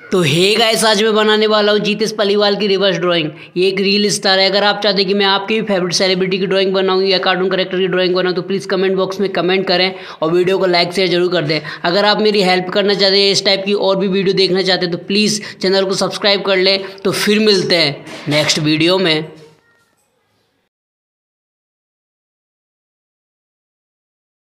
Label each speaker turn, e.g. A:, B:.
A: तो hey guys, आज मैं बनाने वाला हूँ जीतेश पलीवाल की रिवर्स ड्राइंग। ये एक रील स्टार है। अगर आप चाहते हैं कि मैं आपकी भी फेवरेट सेलिब्रिटी की ड्राइंग बनाऊँ या कार्टून कैरेक्टर की ड्राइंग बनाऊँ तो प्लीज़ कमेंट बॉक्स में कमेंट करें और वीडियो को लाइक शेयर जरूर कर दें। अगर आप मेरी हेल्प करना चाहते हैं, इस टाइप की और भी वीडियो देखना चाहते हैं तो प्लीज़ चैनल को सब्सक्राइब कर लें। तो फिर मिलते हैं नेक्स्ट वीडियो में।